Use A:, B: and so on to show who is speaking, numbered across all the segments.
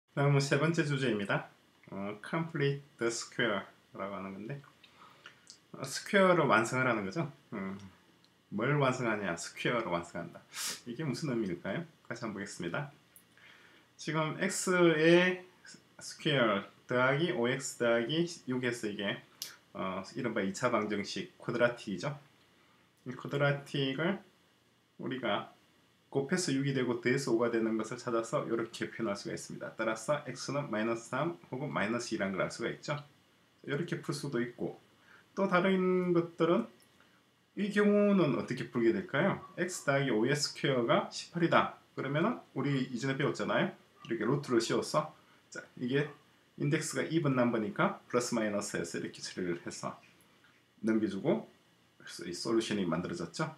A: 다음은 세 번째 주제입니다. Complete the square라고 하는 건데, 스퀘어를 완성을 하는 거죠. 뭘 완성하냐? 스퀘어를 완성한다. 이게 무슨 의미일까요? 같이 한번 보겠습니다. 지금 x의 스퀘어 더하기 5x 더하기 6에서 이게 이른바 2차 방정식 쿼드라틱이죠. 이 쿼드라틱을 우리가 곱해서 6이 되고 더해서 5가 되는 것을 찾아서 이렇게 표현할 수가 있습니다. 따라서 x는 마이너스 3 혹은 마이너스 2라는 걸 알 수가 있죠. 이렇게 풀 수도 있고, 또 다른 것들은 이 경우는 어떻게 풀게 될까요? x 더하기 5의 스퀘어가 18이다. 그러면은 우리 이전에 배웠잖아요. 이렇게 루트를 씌워서, 자, 이게 인덱스가 even 넘버니까 플러스 마이너스에서 이렇게 처리를 해서 넘겨주고, 그래서 이 솔루션이 만들어졌죠.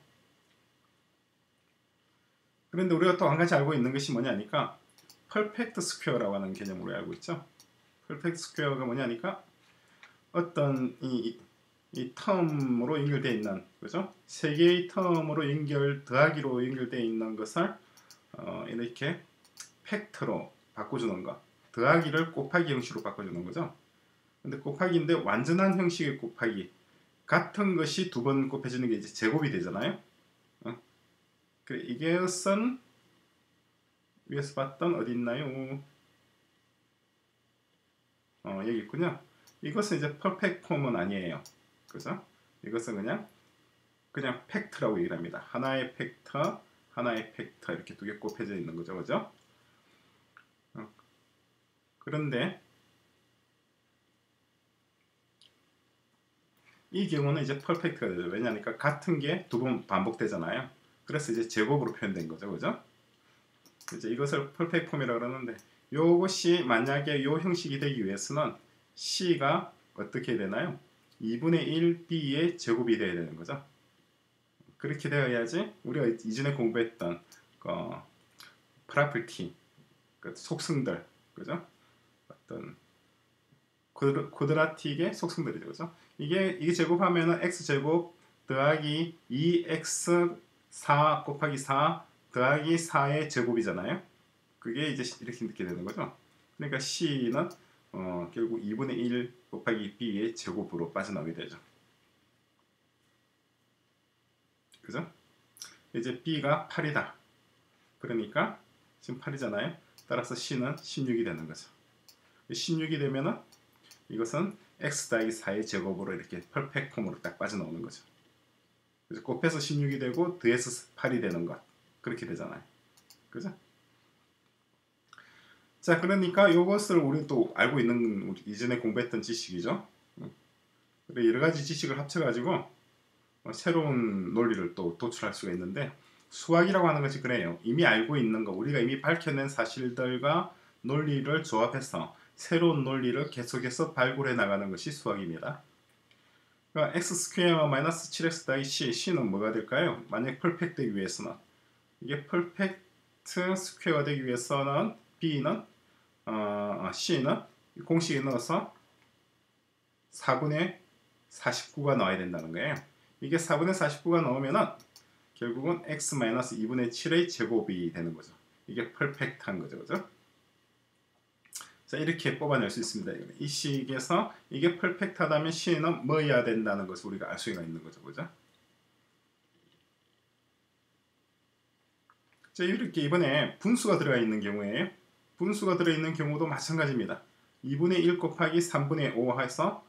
A: 그런데 우리가 또 한 가지 알고 있는 것이 뭐냐니까 퍼펙트 스퀘어라고 하는 개념으로 알고 있죠. 퍼펙트 스퀘어가 뭐냐니까 어떤 이 텀으로 연결되어 있는, 그죠? 세 개의 텀으로 더하기로 연결되어 있는 것을 이렇게 팩트로 바꿔주는 것, 더하기를 곱하기 형식으로 바꿔주는 거죠. 근데 곱하기인데 완전한 형식의 곱하기, 같은 것이 두 번 곱해지는 게 이제 제곱이 되잖아요. 이것은 위에서 봤던 어디 있나요? 여기 있군요. 이것은 이제 퍼펙트 폼은 아니에요. 그죠? 이것은 그냥 팩트라고 얘기를 합니다. 하나의 팩터, 하나의 팩터 이렇게 두 개 곱해져 있는 거죠. 그죠? 그런데 이 경우는 이제 퍼펙트가 되죠. 왜냐하니까 같은 게 두 번 반복되잖아요. 그래서 이제 제곱으로 표현된 거죠. 그죠? 이제 이것을 퍼펙트 폼이라고 그러는데, 이것이 만약에 이 형식이 되기 위해서는 C가 어떻게 되나요? 2분의 1 B의 제곱이 되어야 되는 거죠. 그렇게 되어야지 우리가 이전에 공부했던 프라퍼티, 속성들, 그죠? 어떤 쿼드라틱의 속성들이죠, 그죠? 이게 제곱하면은 x 제곱 더하기 2x 4 곱하기 4 더하기 4의 제곱이잖아요. 그게 이제 이렇게 되는 거죠. 그러니까 C는 결국 2분의 1 곱하기 B의 제곱으로 빠져나오게 되죠. 그죠? 이제 B가 8이다. 그러니까 지금 8이잖아요. 따라서 C는 16이 되는 거죠. 16이 되면은 이것은 x 더하기 4의 제곱으로 이렇게 퍼펙트 폼으로 딱 빠져나오는 거죠. 그래서 곱해서 16이 되고 더해서 8이 되는 것, 그렇게 되잖아요. 그죠? 자, 그러니까 이것을 우리 또 알고 있는, 이전에 공부했던 지식이죠. 여러 가지 지식을 합쳐가지고 새로운 논리를 또 도출할 수가 있는데, 수학이라고 하는 것이 그래요. 이미 알고 있는 거, 우리가 이미 밝혀낸 사실들과 논리를 조합해서 새로운 논리를 계속해서 발굴해 나가는 것이 수학입니다. 그러니까 x 스퀘어 마이너스 7x 더하기 c, c는 뭐가 될까요? 만약 퍼펙트 되기 위해서는, 이게 퍼펙트 스퀘어가 되기 위해서는 b는 c는 공식에 넣어서 4분의 49가 나와야 된다는 거예요. 이게 4분의 49가 나오면은 결국은 x 마이너스 2분의 7의 제곱이 되는 거죠. 이게 퍼펙트한 거죠. 그죠? 자, 이렇게 뽑아낼 수 있습니다. 이 식에서 이게 퍼펙트하다면 C는 뭐여야 된다는 것을 우리가 알 수가 있는 거죠. 그죠? 자, 이렇게 이번에 분수가 들어가 있는 경우에요. 분수가 들어있는 경우도 마찬가지입니다. 2분의 1 곱하기 3분의 5 해서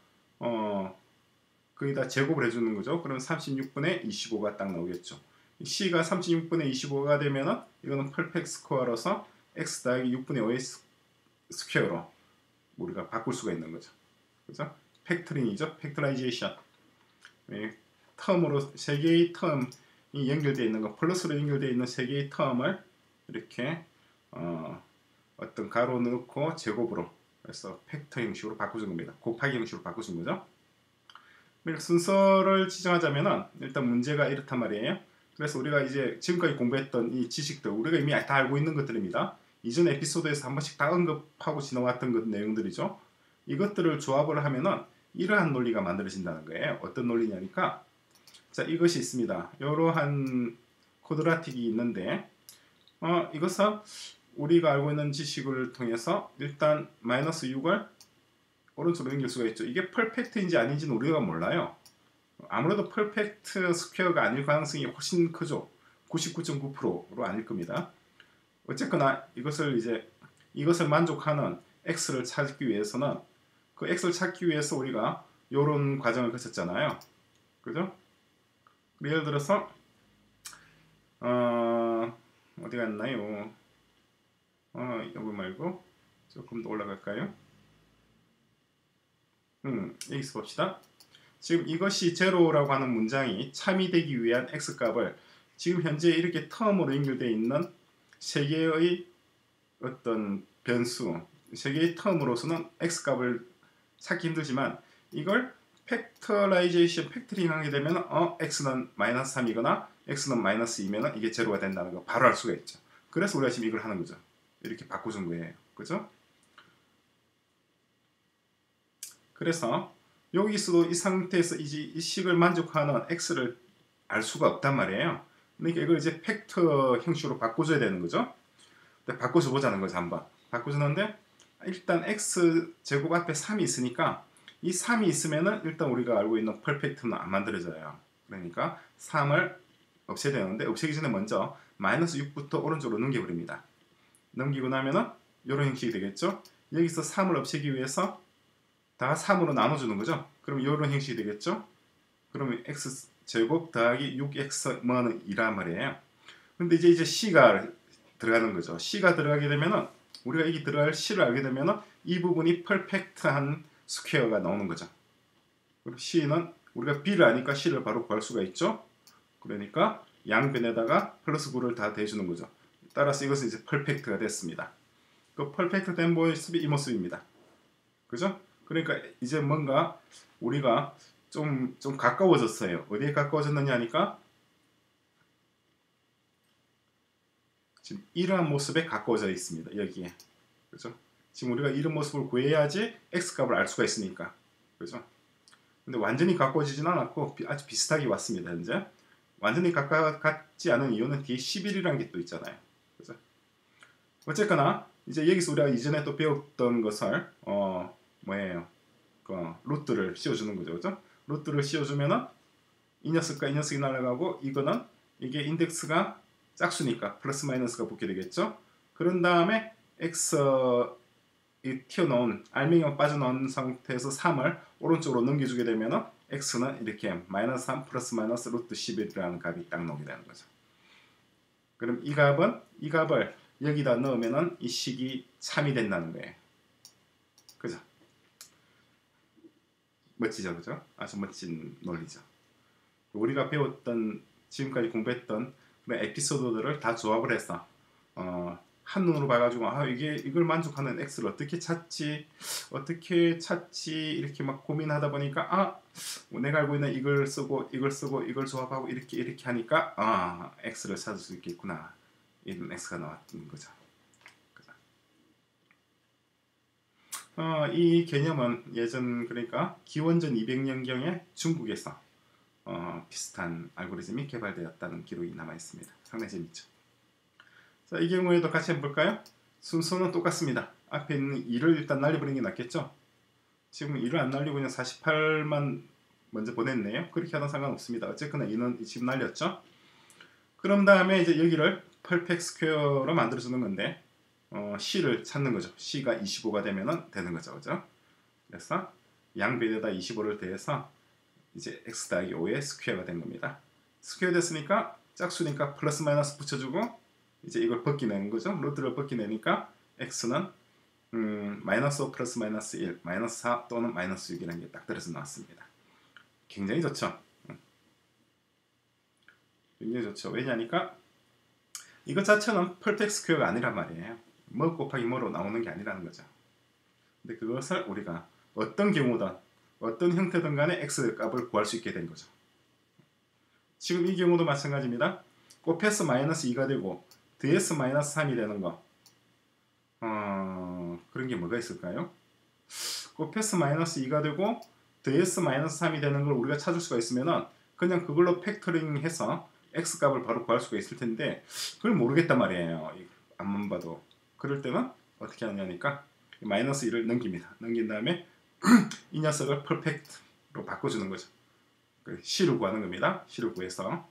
A: 거기다 제곱을 해주는 거죠. 그럼 36분의 25가 딱 나오겠죠. C가 36분의 25가 되면은 이거는 퍼펙트 스퀘어로서 x 더하기 6분의 5의 스퀘어로 우리가 바꿀 수가 있는 거죠. 그죠? 팩터링이죠. 팩터라이제이션. 텀으로 세 개의 텀이 연결되어 있는 거, 플러스로 연결되어 있는 세 개의 텀을 이렇게 어떤 가로 넣고 제곱으로, 그래서 팩터 형식으로 바꾸는 겁니다. 곱하기 형식으로 바꾸는 거죠. 순서를 지정하자면은 일단 문제가 이렇단 말이에요. 그래서 우리가 이제 지금까지 공부했던 이 지식들, 우리가 이미 다 알고 있는 것들입니다. 이전 에피소드에서 한 번씩 다 언급하고 지나왔던 것 내용들이죠. 이것들을 조합을 하면은 이러한 논리가 만들어진다는 거예요. 어떤 논리냐니까, 자, 이것이 있습니다. 이러한 쿼드라틱이 있는데, 이것은 우리가 알고 있는 지식을 통해서 일단 마이너스 6을 오른쪽으로 넘길 수가 있죠. 이게 퍼펙트인지 아닌지는 우리가 몰라요. 아무래도 퍼펙트 스퀘어가 아닐 가능성이 훨씬 크죠. 99.9%로 아닐 겁니다. 어쨌거나 이것을 만족하는 x를 찾기 위해서는 그 x를 찾기 위해서 우리가 이런 과정을 거쳤잖아요. 그죠? 예를 들어서 어디 갔나요? 여기 말고 조금 더 올라갈까요? 여기서 봅시다. 지금 이것이 제로라고 하는 문장이 참이되기 위한 x값을 지금 현재 이렇게 텀으로 연결되어 있는 세 개의 어떤 변수, 세 개의 텀으로서는 x값을 찾기 힘들지만 이걸 팩터라이제이션, 팩터링 하게 되면 x는 마이너스 3이거나 x는 마이너스 2면 이게 제로가 된다는 거 바로 알 수가 있죠. 그래서 우리가 지금 이걸 하는 거죠. 이렇게 바꿔준 거예요. 그죠? 그래서 여기서도 이 상태에서 이 식을 만족하는 x를 알 수가 없단 말이에요. 그러니까 이걸 이제 팩터 형식으로 바꿔줘야 되는 거죠. 바꿔줘 보자는 거죠. 한번 바꿔주는데 일단 x 제곱 앞에 3이 있으니까 이 3이 있으면은 일단 우리가 알고 있는 퍼펙트는 안 만들어져요. 그러니까 3을 없애야 되는데 없애기 전에 먼저 마이너스 6부터 오른쪽으로 넘겨버립니다. 넘기고 나면은 이런 형식이 되겠죠. 여기서 3을 없애기 위해서 다 3으로 나눠주는 거죠. 그럼 이런 형식이 되겠죠. 그러면 x제곱 더하기 6x는 2란 말이에요. 근데 이제 c가 들어가는 거죠. c가 들어가게 되면은 우리가 이게 들어갈 c를 알게 되면은 이 부분이 퍼펙트한 스퀘어가 나오는 거죠. 그럼 c는 우리가 b를 아니까 c를 바로 구할 수가 있죠. 그러니까 양변에다가 플러스 9를 다 대주는 거죠. 따라서 이것은 이제 퍼펙트가 됐습니다. 그 퍼펙트 된 모습이 이 모습입니다. 그죠? 그러니까 이제 뭔가 우리가 좀 가까워졌어요. 어디에 가까워졌느냐 하니까 지금 이러한 모습에 가까워져 있습니다. 여기에. 그죠? 지금 우리가 이런 모습을 구해야지 x값을 알 수가 있으니까. 그죠? 근데 완전히 가까워지진 않았고 아주 비슷하게 왔습니다. 현재. 완전히 가깝지 않은 이유는 뒤에 11이라는 게 또 있잖아요. 그죠? 어쨌거나 이제 여기서 우리가 이전에 또 배웠던 것을 뭐예요? 루트를 씌워주는 거죠. 그죠? 루트를 씌워주면은 이 녀석과 이 녀석이 날아가고 이거는 이게 인덱스가 짝수니까 플러스 마이너스가 붙게 되겠죠. 그런 다음에 x 이 튀어나온 알맹이가 빠져나온 상태에서 3을 오른쪽으로 넘겨주게 되면은 x는 이렇게 마이너스 3 플러스 마이너스 루트 11이라는 값이 딱 나오게 되는 거죠. 그럼 이 값을 여기다 넣으면은 이 식이 참이 된다는 거예요. 그죠? 멋지죠, 그죠? 아주 멋진 논리죠. 우리가 배웠던 지금까지 공부했던 그런 에피소드들을 다 조합을 해서 한눈으로 봐가지고 이걸 만족하는 x를 어떻게 찾지 이렇게 막 고민하다 보니까 내가 알고 있는 이걸 쓰고 이걸 조합하고 이렇게 하니까 x를 찾을 수 있겠구나. 이런 x가 나왔던 거죠. 이 개념은 예전 그러니까 기원전 200년경에 중국에서 비슷한 알고리즘이 개발되었다는 기록이 남아 있습니다. 상당히 재밌죠. 자, 이 경우에도 같이 한번 볼까요? 순서는 똑같습니다. 앞에 있는 2를 일단 날려버리는 게 낫겠죠? 지금 2를 안 날리고 그냥 48만 먼저 보냈네요. 그렇게 하든 상관없습니다. 어쨌거나 2는 지금 날렸죠? 그런 다음에 이제 여기를 퍼펙트 스퀘어로 만들어주는 건데 c를 찾는 거죠. c가 25가 되면 되는 거죠. 그죠? 그래서 양변에다 25를 더해서 이제 x 더하기 5의 스퀘어가 된 겁니다. 스퀘어 됐으니까 짝수니까 플러스 마이너스 붙여주고 이제 이걸 벗기내는 거죠. 루트를 벗기내니까 x는 마이너스 5 플러스 마이너스 1 마이너스 4 또는 마이너스 6이라는 게 딱 들어서 나왔습니다. 굉장히 좋죠. 굉장히 좋죠. 왜냐니까 이것 자체는 퍼펙트 스퀘어가 아니란 말이에요. 뭐 곱하기 뭐로 나오는 게 아니라는 거죠. 근데 그것을 우리가 어떤 경우든 어떤 형태든 간에 x 값을 구할 수 있게 된 거죠. 지금 이 경우도 마찬가지입니다. 곱해서 마이너스 2가 되고 더해서 마이너스 3이 되는 거 그런 게 뭐가 있을까요? 곱해서 마이너스 2가 되고 더해서 마이너스 3이 되는 걸 우리가 찾을 수가 있으면은 그냥 그걸로 팩터링 해서 x 값을 바로 구할 수가 있을 텐데 그걸 모르겠단 말이에요. 앞만 봐도. 그럴 때는 어떻게 하느냐니까 마이너스 1을 넘깁니다. 넘긴 다음에 이 녀석을 퍼펙트로 바꿔주는 거죠. C를 구하는 겁니다. C를 구해서.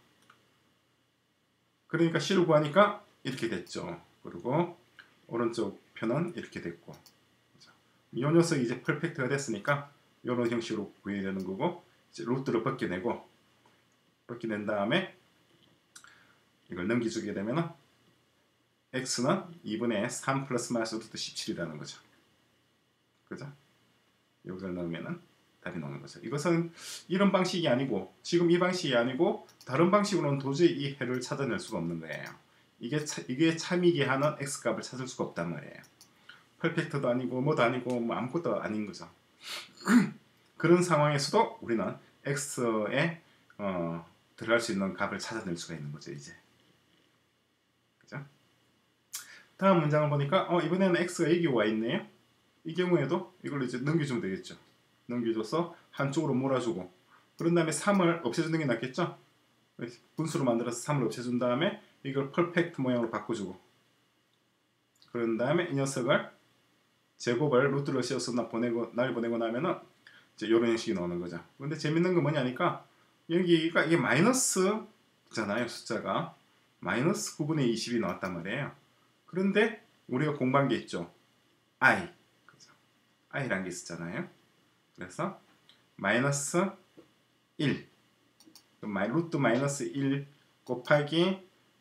A: 그러니까 C를 구하니까 이렇게 됐죠. 그리고 오른쪽 편은 이렇게 됐고, 이 녀석이 이제 퍼펙트가 됐으니까 이런 형식으로 구해야 되는 거고, 이제 루트를 벗겨내고, 벗겨낸 다음에 이걸 넘겨주게 되면은 x는 2분의 3 플러스 마이너스 루트 17이라는 거죠. 그죠? 이걸 넣으면은 답이 나오는 거죠. 이것은 이런 방식이 아니고, 지금 이 방식이 아니고 다른 방식으로는 도저히 이 해를 찾아낼 수가 없는 거예요. 이게 참이게 하는 x 값을 찾을 수가 없단 말이에요. 퍼펙트도 아니고 뭐도 아니고 뭐 아무것도 아닌 거죠. 그런 상황에서도 우리는 x에 들어갈 수 있는 값을 찾아낼 수가 있는 거죠. 이제. 그죠? 다음 문장을 보니까 이번에는 x가 여기 와 있네요. 이 경우에도 이걸 이제 넘겨주면 되겠죠. 넘겨줘서 한쪽으로 몰아주고, 그런 다음에 3을 없애주는 게 낫겠죠. 분수로 만들어서 3을 없애준 다음에 이걸 퍼펙트 모양으로 바꿔주고, 그런 다음에 이 녀석을 제곱을 루트를 씌워서 날 보내고 나면은 이제 이런 형식이 나오는 거죠. 근데 재밌는 건 뭐냐니까 여기가 이게 마이너스잖아요. 숫자가 마이너스 9분의 20이 나왔단 말이에요. 그런데 우리가 공부한 게 있죠. i, 그죠? i라는 게 있었잖아요. 그래서 마이너스 1, 루트 마이너스 1 곱하기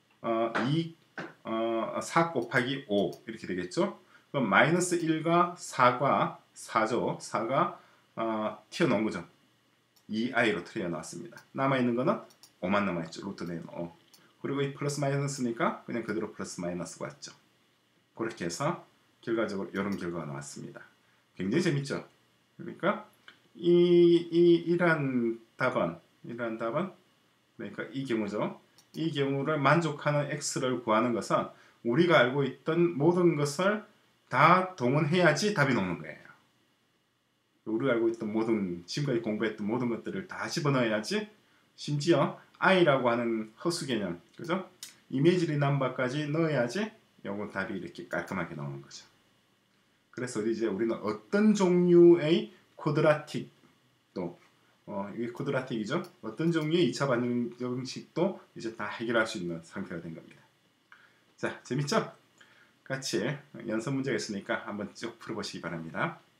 A: 4 곱하기 5 이렇게 되겠죠. 그럼 마이너스 1과 4죠. 4가 튀어나온 거죠. 2i로 튀어나왔습니다. 남아있는 거는 5만 남아있죠. 루트 내는 5. 그리고 이 플러스 마이너스니까 그냥 그대로 플러스 마이너스가 왔죠. 그렇게 해서 결과적으로 이런 결과가 나왔습니다. 굉장히 재밌죠. 그러니까 이러한 답은 그러니까 이 경우죠. 이 경우를 만족하는 x를 구하는 것은 우리가 알고 있던 모든 것을 다 동원해야지 답이 나오는 거예요. 우리가 알고 있던 모든, 지금까지 공부했던 모든 것들을 다 집어넣어야지, 심지어 i라고 하는 허수 개념, 그죠? 이미지리 넘버까지 넣어야지 요건 답이 이렇게 깔끔하게 나오는 거죠. 그래서 이제 우리는 어떤 종류의 쿼드라틱도 이게 쿼드라틱이죠. 어떤 종류의 2차 방정식도 이제 다 해결할 수 있는 상태가 된 겁니다. 자, 재밌죠? 같이 연습 문제가 있으니까 한번 쭉 풀어보시기 바랍니다.